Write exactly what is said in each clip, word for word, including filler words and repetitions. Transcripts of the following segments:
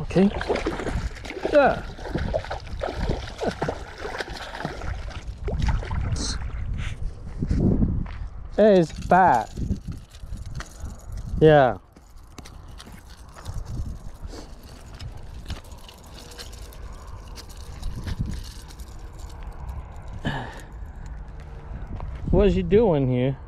Okay. Yeah. It's bad. Yeah. What's he doing here?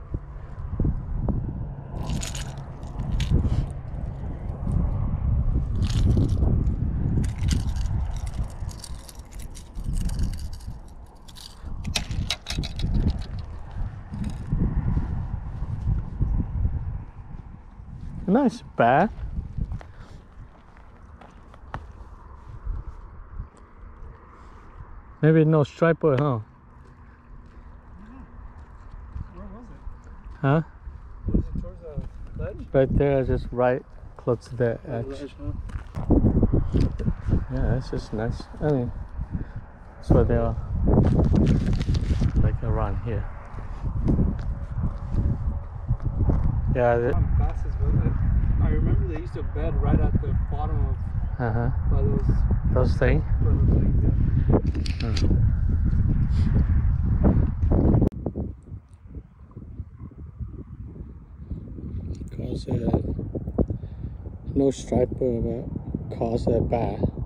Nice bat. Maybe no striper, huh? Where was it? Huh? Was it towards the ledge? Right there, just right close to the edge. Ledge, huh? Yeah, that's just nice. I mean, that's where they are. Like around here. Yeah. They, On classes, but I, I remember they used to bed right at the bottom of uh huh. by those Those things. by those things, yeah. Hmm. Cause uh, no striper, but cause a bat.